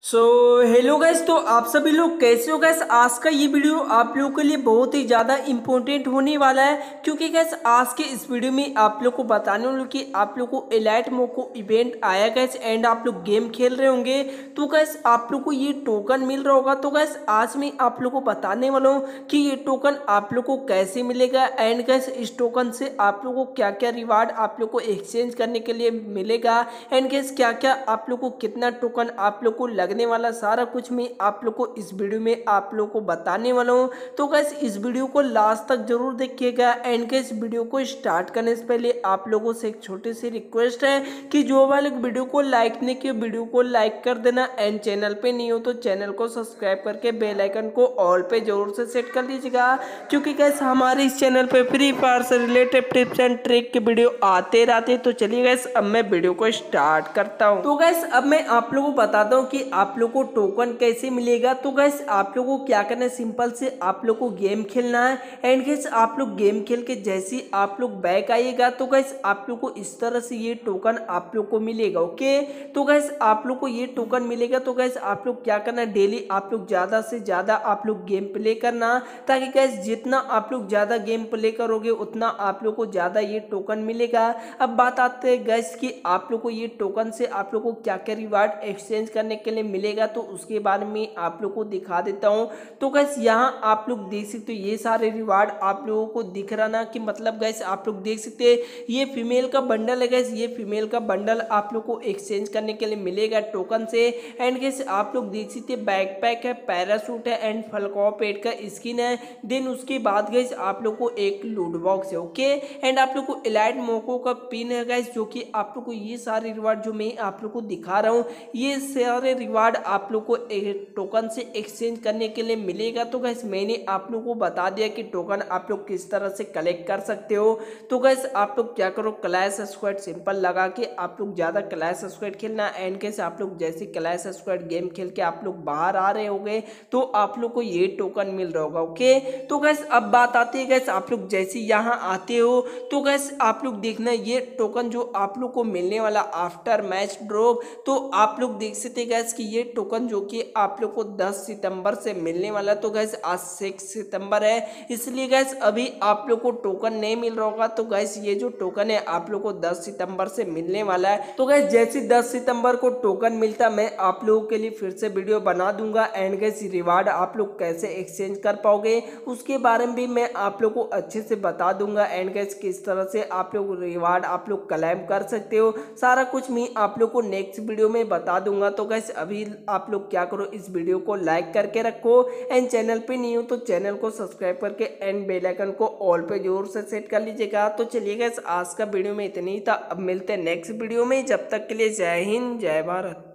So hello guys, तो आप सभी लोग कैसे हो गैस। आज का ये वीडियो आप लोगों के लिए बहुत ही ज़्यादा इम्पोर्टेंट होने वाला है, क्योंकि गैस आज के इस वीडियो में आप लोग को बताने वाला हूं कि आप लोग को एलाइट मोको इवेंट आया गैस एंड आप लोग गेम खेल रहे होंगे तो गैस आप लोग को ये टोकन मिल रहा होगा। तो गैस आज मैं आप लोग को बताने वाला हूँ कि ये टोकन आप लोग को कैसे मिलेगा एंड गैस इस टोकन से आप लोग को क्या क्या रिवार्ड आप लोग को एक्सचेंज करने के लिए मिलेगा एंड गैस क्या क्या आप लोग को कितना टोकन आप लोग को लगने वाला, सारा कुछ मैं आप लोग को इस वीडियो में आप लोग को बताने वाला हूँ। तो गैस इस वीडियो को लास्ट तक जरूर देखिएगा एंड गैस वीडियो को स्टार्ट करने से पहले आप लोगों से एक छोटी सी रिक्वेस्ट है कि जो वाले वीडियो को लाइक नहीं किया वीडियो को लाइक कर देना एंड चैनल पे नहीं हो तो चैनल को सब्सक्राइब करके बेल आइकन को ऑल पे जरूर से सेट कर लीजिएगा, क्योंकि गैस हमारे इस चैनल पे फ्री फायर से रिलेटेड टिप्स एंड ट्रिक के वीडियो आते रहते। तो चलिए गैस अब मैं वीडियो को स्टार्ट करता हूँ। तो गैस अब मैं आप लोगों को बताता हूँ कि आप लोग को टोकन कैसे मिलेगा। तो गैस आप लोगों को क्या करना है, सिंपल से आप लोग को गेम खेलना है एंड गैस आप लोग गेम खेल के जैसे ही आप लोग बैक आइएगा तो गैस आप लोग को इस तरह से ये टोकन आप लोग को मिलेगा। ओके, तो गैस आप लोग को ये टोकन मिलेगा। तो गैस आप लोग क्या करना है, डेली आप लोग ज्यादा से ज्यादा आप लोग गेम प्ले करना, ताकि गैस जितना आप लोग ज्यादा गेम प्ले करोगे उतना आप लोग को ज्यादा ये टोकन मिलेगा। अब बात आते हैं गैस कि आप लोग को ये टोकन से आप लोग को क्या क्या रिवार्ड एक्सचेंज करने के लिए मिलेगा, तो उसके बारे में आप लोग को दिखा देता हूँ। तो गैस यहाँ आप लोग देख सकते हो ये सारे रिवार्ड आप लोगों को दिख रहा ना, कि मतलब गैस आप लोग देख सकते हैं ये फीमेल का बंडल है गैस, ये फीमेल का बंडल आप लोग को एक्सचेंज करने के लिए मिलेगा टोकन से। एंड गैस आप लोग देख सकते हैं बैकपैक है, पैरासूट है एंड फलकॉ पेट का स्किन है। देन उसके बाद गैस आप लोग को एक लूट बॉक्स है। ओके, एंड आप लोग को एलाइट मोको का पिन है गैस, जो कि आप लोग को ये सारे रिवार्ड जो मैं आप लोग को दिखा रहा हूँ ये सारे रिवार्ड आप लोग को टोकन से एक्सचेंज करने के लिए मिलेगा। तो गैस मैंने आप लोग को बता दिया कि टोकन आप लोग किस तरह से कलेक्ट कर सकते हो। तो गैस आप लोग क्या करो, क्लैश स्क्वाड सिंपल लगा के आप लोग ज़्यादा क्लैश स्क्वाड खेलना एंड कैसे आप लोग जैसे क्लैश स्क्वाड गेम खेल के आप लोग बाहर आ रहे होगे तो आप लोग को ये टोकन मिल रहा होगा। ओके, तो गैस अब बात आती है गैस आप लोग जैसे यहाँ आते हो तो गैस आप लोग देखना ये टोकन जो आप लोग को मिलने वाला आफ्टर मैच ड्रॉप, तो आप लोग देख सकते गैस कि ये टोकन जो कि आप लोग को 10 सितंबर से मिलने वाला। तो गैस आज 6 सितंबर है, इसलिए गैस अभी आप लोग को टोकन नहीं मिल रहा होगा। तो गैस ये जो टोकन है आप लोग को 10 सितंबर से मिलने वाला है। तो गैस जैसे 10 सितंबर को टोकन मिलता मैं आप लोगों के लिए फिर से वीडियो बना दूंगा एंड गैस रिवार्ड आप लोग कैसे एक्सचेंज कर पाओगे उसके बारे में भी मैं आप लोग को अच्छे से बता दूंगा एंड गैस किस तरह से आप लोग रिवार्ड आप लोग क्लेम कर सकते हो, सारा कुछ मैं आप लोग को नेक्स्ट वीडियो में बता दूंगा। तो गैस अभी आप लोग क्या करो, इस वीडियो को लाइक करके रखो एंड चैनल पे नहीं हो तो चैनल को सब्सक्राइब करके एंड बेल आइकन को ऑल पे जरूर से सेट कर लीजिएगा। तो चलिए गैस आज का वीडियो में इतनी ही था, अब मिलते हैं नेक्स्ट वीडियो में, जब तक के लिए जय हिंद जय भारत।